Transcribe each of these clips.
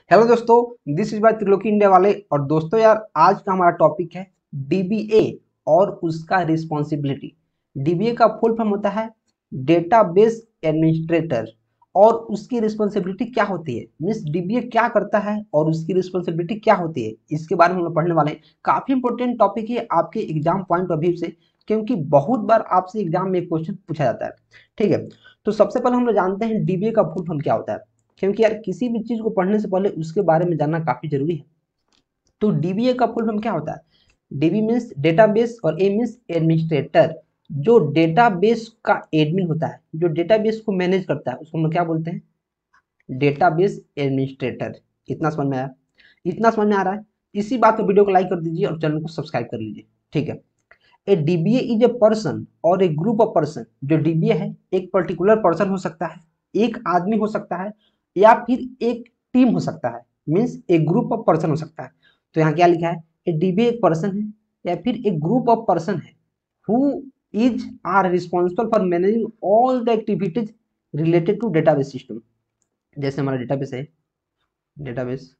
Hello दोस्तों, this is by Triloki India वाले। और दोस्तों यार, आज का हमारा टॉपिक है डीबीए और उसका रिस्पॉन्सिबिलिटी। डीबीए का फुल फॉर्म होता है डेटाबेस एडमिनिस्ट्रेटर। और उसकी रिस्पॉन्सिबिलिटी क्या होती है, मीन्स डीबीए क्या करता है और उसकी रिस्पॉन्सिबिलिटी क्या होती है, इसके बारे में हम लोग पढ़ने वाले हैं। काफी इंपॉर्टेंट टॉपिक है आपके एग्जाम पॉइंट ऑफ व्यू से, क्योंकि बहुत बार आपसे एग्जाम में क्वेश्चन पूछा जाता है। ठीक है, तो सबसे पहले हम लोग जानते हैं डीबीए का फुल फॉर्म क्या होता है, क्योंकि यार किसी भी चीज को पढ़ने से पहले उसके बारे में जानना काफी जरूरी है। तो डीबीए का फुल फॉर्म क्या होता है? डीबी मीन्स डेटाबेस और ए मीन्स एडमिनिस्ट्रेटर। जो डेटाबेस का एडमिन होता है, जो डेटाबेस को मैनेज करता है, उसको हम लोग क्या बोलते हैं? Database administrator. इतना समझ में आया? इतना समझ में आ रहा है? इसी बात पर वीडियो को लाइक कर दीजिए और चैनल को सब्सक्राइब कर लीजिए। ठीक है। A DBA is a person और ए ग्रुप ऑफ पर्सन। जो डीबीए है एक पर्टिकुलर पर्सन हो सकता है, एक आदमी हो सकता है, या फिर एक टीम हो सकता है, means a group of person हो सकता है। तो यहाँ क्या लिखा है? ए डीबीए एक पर्सन है या फिर एक ग्रुप ऑफ पर्सन है who is are responsible for managing all the activities related to database system. जैसे हमारा डेटाबेस है, डेटाबेस,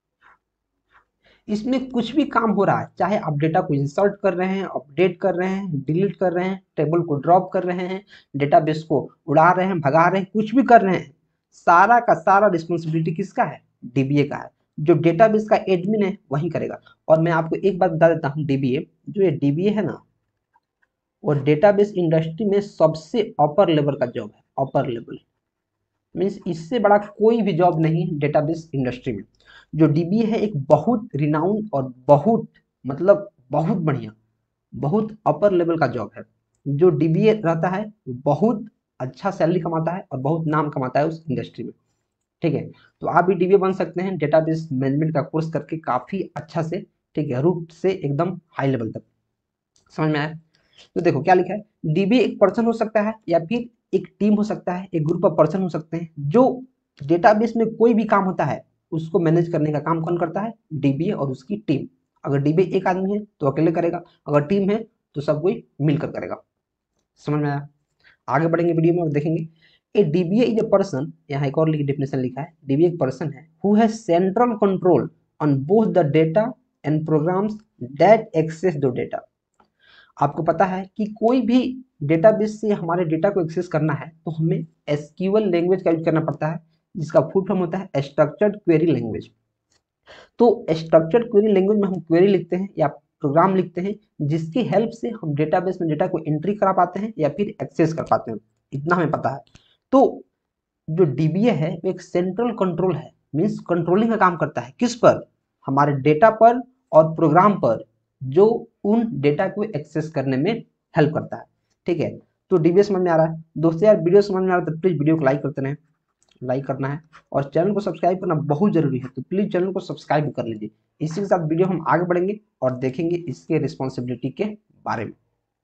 इसमें कुछ भी काम हो रहा है, चाहे आप डेटा को इंसर्ट कर रहे हैं, अपडेट कर रहे हैं, डिलीट कर रहे हैं, टेबल को ड्रॉप कर रहे हैं, डेटाबेस को उड़ा रहे हैं, भगा रहे हैं, कुछ भी कर रहे हैं, सारा का सारा रिस्पॉन्सिबिलिटी किसका है? डीबीए का है। जो डेटाबेस का एडमिन है वही करेगा। और मैं आपको एक बात बता देता हूँ, डीबीए, जो ये डीबीए है ना, वो डेटाबेस इंडस्ट्री में सबसे अपर लेवल का जॉब है। अपर लेवल मीन्स इससे बड़ा कोई भी जॉब नहीं है डेटाबेस इंडस्ट्री में। जो डीबीए है एक बहुत रिनाउंड और बहुत, मतलब बहुत बढ़िया, बहुत अपर लेवल का जॉब है। जो डीबीए रहता है बहुत अच्छा सैलरी कमाता है और बहुत नाम कमाता है उस इंडस्ट्री में। ठीक है, तो आप भी डीबीए बन सकते हैं डेटाबेस मैनेजमेंट का कोर्स करके काफी अच्छा से। ठीक है, रूट से एकदम हाई लेवल तक। समझ में आया? तो देखो क्या लिखा है, डीबी एक पर्सन हो सकता है या फिर एक टीम हो सकता है, एक ग्रुप ऑफ पर्सन हो सकते हैं। जो डेटाबेस में कोई भी काम होता है उसको मैनेज करने का काम कौन करता है? डीबीए और उसकी टीम। अगर डीबीए एक आदमी है तो अकेले करेगा, अगर टीम है तो सब कोई मिलकर करेगा। समझ में आया? आगे बढ़ेंगे वीडियो में और देखेंगे। A DBA is a person, यहाँ एक और डेफिनेशन लिखा है, डीबीए एक पर्सन है who has central control on both the data and programs that access the data. आपको पता है कि कोई भी डेटाबेस से हमारे डेटा को एक्सेस करना है तो हमें एसक्यूएल लैंग्वेज का यूज करना पड़ता है, जिसका फुल फॉर्म होता है स्ट्रक्चर्ड क्वेरी लैंग्वेज। तो स्ट्रक्चर्ड क्वेरी लैंग्वेज में हम क्वेरी लिखते हैं या प्रोग्राम लिखते हैं, जिसकी हेल्प से हम डेटाबेस में डेटा को एंट्री करा पाते हैं या फिर एक्सेस कर पाते हैं। इतना हमें पता है। तो जो डीबीए है वो एक सेंट्रल कंट्रोल है, मीन्स कंट्रोलिंग का काम करता है। किस पर? हमारे डेटा पर और प्रोग्राम पर, जो उन डेटा को एक्सेस करने में हेल्प करता है। ठीक है, तो डीबीए समझ में आ रहा है दोस्तों? यार वीडियो समझ में आ रहा है तो प्लीज वीडियो को लाइक करते रहें, लाइक करना है और चैनल को सब्सक्राइब करना बहुत जरूरी है, तो प्लीज चैनल को सब्सक्राइब कर लीजिए। इसी के साथ वीडियो हम आगे बढ़ेंगे और देखेंगे इसके रिस्पॉन्सिबिलिटी के बारे में।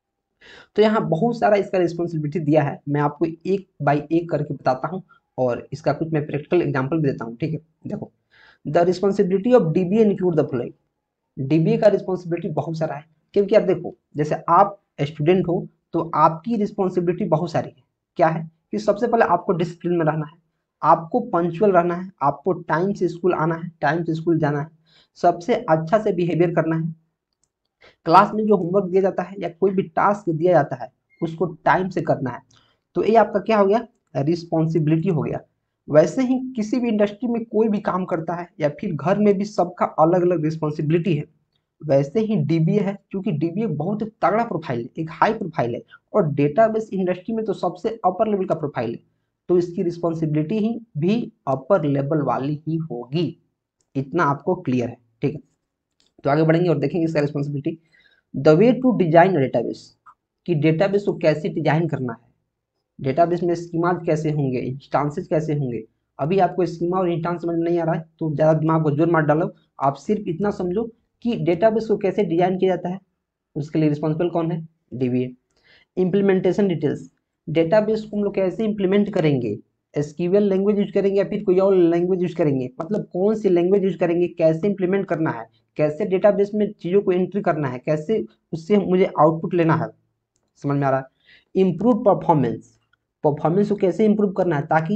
तो यहाँ बहुत सारा इसका रिस्पॉन्सिबिलिटी दिया है, मैं आपको एक बाई एक करके बताता हूँ और इसका कुछ मैं प्रैक्टिकल एग्जांपल भी देता हूँ। ठीक है, देखो, the responsibility of DBA include the following. DBA का रिस्पॉन्सिबिलिटी बहुत सारा है, क्योंकि यार देखो, जैसे आप स्टूडेंट हो तो आपकी रिस्पॉन्सिबिलिटी बहुत सारी है। क्या है कि सबसे पहले आपको डिसिप्लिन में रहना है, आपको पंक्चुअल रहना है, आपको टाइम से स्कूल आना है, टाइम से स्कूल जाना है, सबसे अच्छा से बिहेवियर करना है। क्लास में जो होमवर्क दिया जाता है या कोई भी टास्क दिया जाता है उसको टाइम से करना है। तो ये आपका क्या हो गया? रिस्पॉन्सिबिलिटी हो गया। वैसे ही किसी भी इंडस्ट्री में कोई भी काम करता है या फिर घर में भी सबका अलग अलग रिस्पॉन्सिबिलिटी है। वैसे ही डीबीए है, क्योंकि डीबीए बहुत तगड़ा प्रोफाइल है, एक हाई प्रोफाइल है, और डेटाबेस इंडस्ट्री में तो सबसे अपर लेवल का प्रोफाइल है, तो इसकी रिस्पॉन्सिबिलिटी ही भी अपर लेवल वाली ही होगी। इतना आपको क्लियर है? ठीक है, तो आगे बढ़ेंगे और देखेंगे इसका responsibility. The way to design database, कि डेटाबेस को कैसे डिजाइन करना है, डेटाबेस में स्कीमाज कैसे होंगे, इंस्टांसेस कैसे होंगे। अभी आपको स्कीमा और इंस्टांस समझ में नहीं आ रहा है तो ज़्यादा दिमाग को जोर मत डालो, आप सिर्फ इतना समझो कि डेटाबेस को कैसे डिजाइन किया जाता है, उसके लिए रिस्पॉन्सिबल कौन है? डीबीए। इम्प्लीमेंटेशन डिटेल्स, डेटाबेस को हम लोग कैसे इंप्लीमेंट करेंगे, एसक्यूएल लैंग्वेज यूज करेंगे या फिर कोई और लैंग्वेज यूज करेंगे, मतलब कौन सी लैंग्वेज यूज करेंगे, कैसे इंप्लीमेंट करना है, कैसे डेटाबेस में चीज़ों को एंट्री करना है, कैसे उससे मुझे आउटपुट लेना है। समझ में आ रहा है? इम्प्रूव परफॉर्मेंस, परफॉर्मेंस को कैसे इंप्रूव करना है ताकि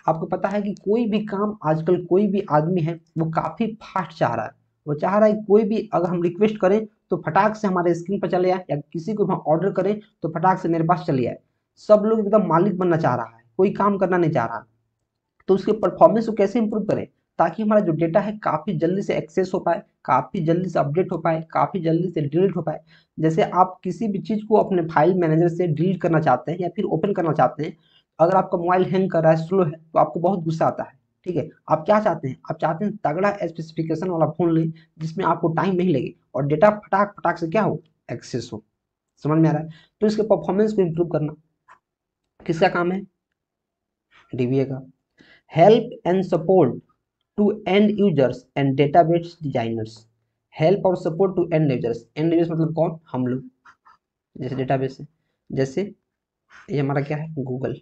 आपको पता है कि कोई भी काम आजकल कोई भी आदमी है वो काफ़ी फास्ट चाह रहा है। वो चाह रहा है कि कोई भी अगर हम रिक्वेस्ट करें तो फटाक से हमारे स्क्रीन पर चले आए, या किसी को हम ऑर्डर करें तो फटाक से मेरे पास चले आए। सब लोग एकदम मालिक बनना चाह रहा है, कोई काम करना नहीं चाह रहा। तो उसके परफॉर्मेंस को कैसे इंप्रूव करें, ताकि हमारा जो डेटा है काफ़ी जल्दी से एक्सेस हो पाए, काफ़ी जल्दी से अपडेट हो पाए, काफ़ी जल्दी से डिलीट हो पाए। जैसे आप किसी भी चीज़ को अपने फाइल मैनेजर से डिलीट करना चाहते हैं या फिर ओपन करना चाहते हैं, अगर आपका मोबाइल हैंग कर रहा है, स्लो है, तो आपको बहुत गुस्सा आता है। ठीक है, आप क्या चाहते हैं, आप चाहते हैं तगड़ा स्पेसिफिकेशन वाला फ़ोन लें जिसमें आपको टाइम नहीं लगे और डेटा फटाक फटाक से क्या हो, एक्सेस हो। समझ में आ रहा है? तो इसके परफॉर्मेंस को इम्प्रूव करना किसका काम है, डीबीए का। Help and support to end users and database designers. Help और support to end users, end users मतलब कौन, हम लोग। जैसे डेटाबेस है, जैसे ये हमारा क्या है, गूगल।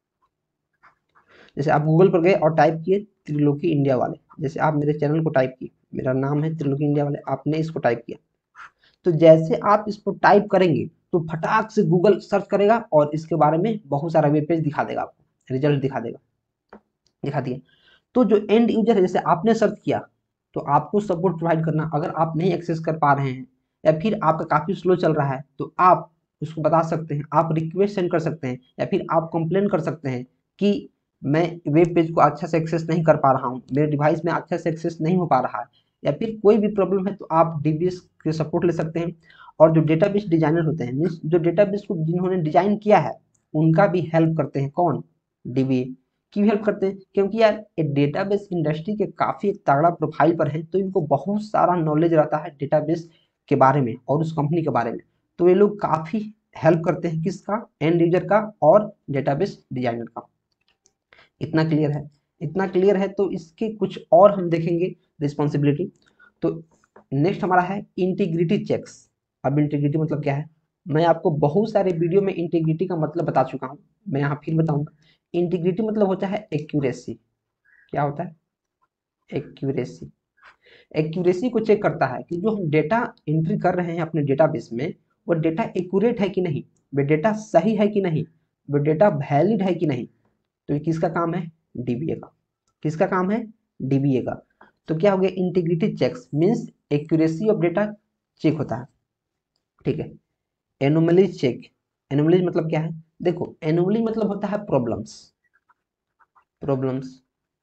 जैसे आप गूगल पर गए और टाइप किए त्रिलोकी इंडिया वाले, जैसे आप मेरे चैनल को टाइप किए, मेरा नाम है त्रिलोकी इंडिया वाले, आपने इसको टाइप किया, तो जैसे आप इसको टाइप करेंगे तो फटाक से गूगल सर्च करेगा और इसके बारे में बहुत सारा वेब पेज दिखा देगा, आपको रिजल्ट दिखा देगा, दिखा दिया। तो जो एंड यूजर है, जैसे आपने सर्च किया तो आपको सपोर्ट प्रोवाइड करना, अगर आप नहीं एक्सेस कर पा रहे हैं या फिर आपका काफ़ी स्लो चल रहा है तो आप उसको बता सकते हैं, आप रिक्वेस्ट सेंड कर सकते हैं या फिर आप कंप्लेन कर सकते हैं कि मैं वेब पेज को अच्छा से एक्सेस नहीं कर पा रहा हूँ, मेरे डिवाइस में अच्छा से एक्सेस नहीं हो पा रहा है, या फिर कोई भी प्रॉब्लम है तो आप डीबीएस के सपोर्ट ले सकते हैं। और जो डेटाबेस डिजाइनर होते हैं, मीन्स जो डेटाबेस को जिन्होंने डिजाइन किया है उनका भी हेल्प करते हैं, कौन, डीबीए। क्यों हेल्प करते हैं, क्योंकि यार ये डेटाबेस इंडस्ट्री के काफ़ी तगड़ा प्रोफाइल पर है, तो इनको बहुत सारा नॉलेज रहता है डेटाबेस के बारे में और उस कंपनी के बारे में। तो ये लोग काफ़ी हेल्प करते हैं, किसका, एंड यूजर का और डेटाबेस डिजाइनर का। इतना क्लियर है, इतना क्लियर है। तो इसके कुछ और हम देखेंगे रिस्पॉन्सिबिलिटी। तो नेक्स्ट हमारा है इंटीग्रिटी चेक्स। अब इंटीग्रिटी मतलब क्या है, मैं आपको बहुत सारे वीडियो में इंटीग्रिटी का मतलब बता चुका हूँ, मैं यहाँ फिर बताऊंगा। इंटीग्रिटी मतलब होता है एक्यूरेसी। क्या होता है, एक्यूरेसी। एक्यूरेसी को चेक करता है कि जो हम डेटा एंट्री कर रहे हैं अपने डेटाबेस में, वो डेटा एक्यूरेट है कि नहीं, वो डेटा सही है कि नहीं, वो डेटा वैलिड है कि नहीं। तो ये किसका काम है, डीबीए का। किसका काम है, डीबीए का। तो क्या हो गया, integrity checks means accuracy of data check होता है। ठीक है, एनोमलीज चेक। एनोमलीज मतलब क्या है, देखो एनोमली मतलब होता है प्रॉब्लम्स। प्रॉब्लम्स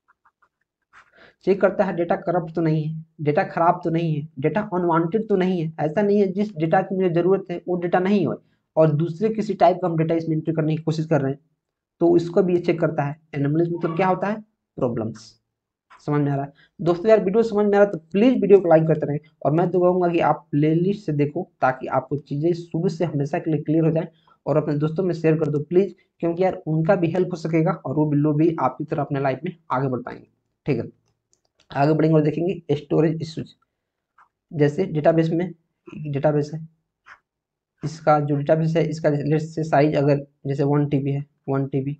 चेक करता है डेटा करप्ट तो नहीं है, डेटा खराब तो नहीं है, डेटा अनवांटेड तो नहीं है, ऐसा नहीं है जिस डेटा की मुझे जरूरत है वो डेटा नहीं हो और दूसरे किसी टाइप का हम डेटा इसमें एंट्री करने की कोशिश कर रहे हैं, तो इसको भी ये चेक करता है। एनोमलीज मतलब क्या होता है, प्रॉब्लम्स। समझ में आ रहा है दोस्तों, यार वीडियो समझ में आ रहा है तो प्लीज वीडियो को लाइक करते रहें, और मैं तो कहूंगा कि आप प्लेलिस्ट से देखो ताकि आपको चीजें शुरू से हमेशा के लिए क्लियर हो जाए, और अपने दोस्तों में शेयर कर दो प्लीज, क्योंकि यार उनका भी हेल्प हो सकेगा और वो भी लोग भी आपकी तरह अपने लाइफ में आगे बढ़ पाएंगे। ठीक है, आगे बढ़ेंगे और देखेंगे स्टोरेज इश्यूज। जैसे डेटाबेस में, डेटाबेस है, इसका जो डेटाबेस है इसका लेट्स से साइज अगर जैसे 1 TB है, 1 TB,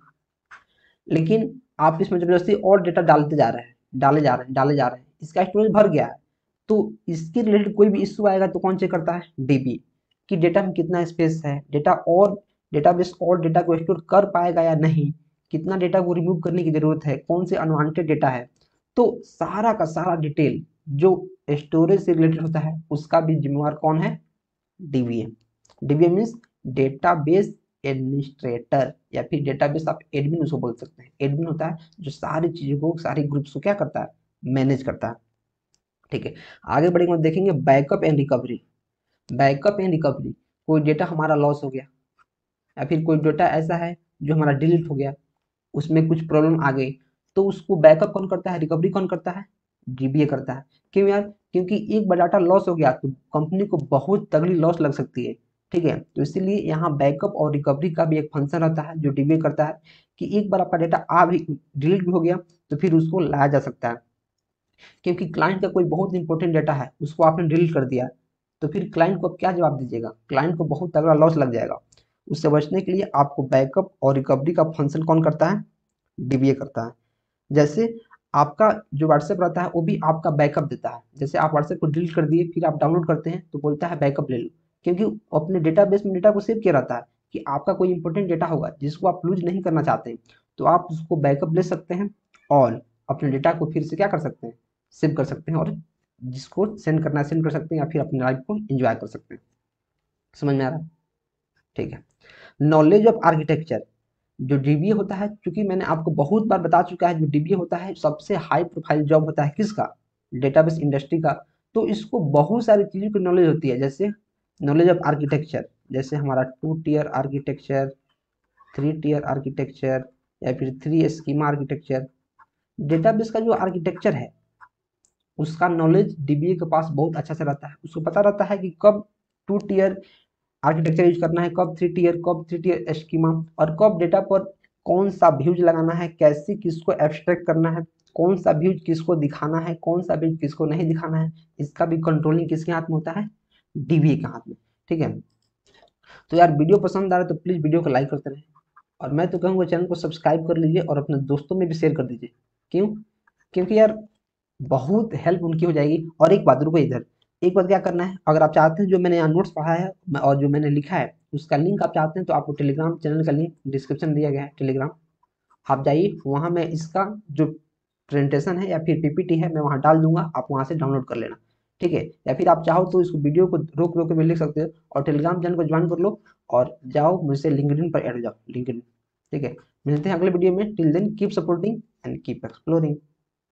लेकिन आप इसमें जबरदस्ती और डेटा डालते जा रहे हैं, डाले जा रहे हैं, डाले जा रहे हैं, इसका स्टोरेज भर गया है, तो इसके रिलेटेड कोई भी इश्यू आएगा तो कौन चेक करता है, डीबी, कि डेटा में कितना स्पेस है, डेटा और डेटाबेस और डेटा को स्टोर कर पाएगा या नहीं, कितना डेटा को रिमूव करने की जरूरत है, कौन से अनवांटेड डेटा है। तो सारा का सारा डिटेल जो स्टोरेज से रिलेटेड होता है उसका भी जिम्मेवार कौन है, DBA. DBA means database administrator, या फिर डेटाबेस आप एडमिन उसको बोल सकते हैं। एडमिन होता है जो सारी चीजों को, सारी ग्रुप्स को क्या करता है, मैनेज करता है। ठीक है, आगे बढ़ेंगे और देखेंगे backup and recovery. Backup and recovery, कोई डेटा हमारा लॉस हो गया या फिर कोई डेटा ऐसा है जो हमारा डिलीट हो गया, उसमें कुछ प्रॉब्लम आ गई, तो उसको बैकअप कौन करता है, रिकवरी कौन करता है, डीबीए करता है। क्यों यार, क्योंकि एक बार डाटा लॉस हो गया तो कंपनी को बहुत तगड़ी लॉस लग सकती है। ठीक है, तो इसीलिए यहाँ बैकअप और रिकवरी का भी एक फंक्शन रहता है जो डीबीए करता है, कि एक बार आपका डेटा आ भी डिलीट भी हो गया तो फिर उसको लाया जा सकता है। क्योंकि क्लाइंट का कोई बहुत इंपॉर्टेंट डेटा है उसको आपने डिलीट कर दिया, तो फिर क्लाइंट को आप क्या जवाब दीजिएगा, क्लाइंट को बहुत तगड़ा लॉस लग जाएगा। उससे बचने के लिए आपको बैकअप और रिकवरी का फंक्शन कौन करता है, डीबीए करता है। जैसे आपका जो व्हाट्सएप रहता है वो भी आपका बैकअप देता है, जैसे आप व्हाट्सएप को डिलीट कर दिए फिर आप डाउनलोड करते हैं तो बोलता है बैकअप ले लो, क्योंकि अपने डेटाबेस में डेटा को सेव किया रहता है कि आपका कोई इंपॉर्टेंट डेटा होगा जिसको आप लूज नहीं करना चाहते हैं, तो आप उसको बैकअप ले सकते हैं और अपने डेटा को फिर से क्या कर सकते हैं, सेव कर सकते हैं, और जिसको सेंड करना है सेंड कर सकते हैं, या फिर अपनी लाइफ को एंजॉय कर सकते हैं। समझ में आ रहा है? ठीक है। नॉलेज ऑफ आर्किटेक्चर, जो डीबीए होता है, क्योंकि मैंने आपको बहुत बार बता चुका है, जो डीबीए होता है सबसे हाई प्रोफाइल जॉब होता है किसका, डेटाबेस इंडस्ट्री का। तो इसको बहुत सारी चीज़ों की नॉलेज होती है, जैसे नॉलेज ऑफ आर्किटेक्चर, जैसे हमारा 2 टियर आर्किटेक्चर, 3 टियर आर्किटेक्चर, या फिर 3 स्कीमा आर्किटेक्चर। डेटाबेस का जो आर्किटेक्चर है उसका नॉलेज डीबीए के पास बहुत अच्छा से रहता है। उसको पता रहता है कि कब 2 टियर आर्किटेक्चर यूज करना है, कब थ्री टीयर स्कीमा, और कब डेटा पर कौन सा व्यूज लगाना है, कैसे किसको एब्स्ट्रैक्ट करना है, कौन सा व्यूज किसको दिखाना है, कौन सा व्यूज किसको नहीं दिखाना है। इसका भी कंट्रोलिंग किसके हाथ में होता है, डीबीए के हाथ में। ठीक है। तो यार वीडियो पसंद आ रहा है तो प्लीज वीडियो को लाइक करते रहें, और मैं तो कहूँगा चैनल को सब्सक्राइब कर लीजिए और अपने दोस्तों में भी शेयर कर दीजिए। क्यों? क्योंकि यार बहुत हेल्प उनकी हो जाएगी। और एक बात, रुको इधर, एक बात क्या करना है, अगर आप चाहते हैं जो मैंने यहाँ नोट्स पढ़ा है और जो मैंने लिखा है उसका लिंक आप चाहते हैं, तो आपको टेलीग्राम चैनल का लिंक डिस्क्रिप्शन में दिया गया है, टेलीग्राम आप जाइए, वहाँ मैं इसका जो प्रेजेंटेशन है या फिर पीपीटी है मैं वहाँ डाल दूंगा, आप वहाँ से डाउनलोड कर लेना। ठीक है। या फिर आप चाहो तो इसको वीडियो को रोक रोक के भी लिख सकते हो, और टेलीग्राम चैनल को ज्वाइन कर लो, और जाओ मुझसे लिंक्डइन पर ऐड हो जाओ, लिंक्डइन। ठीक है। मिलते हैं अगले वीडियो में, till then keep supporting and keep exploring.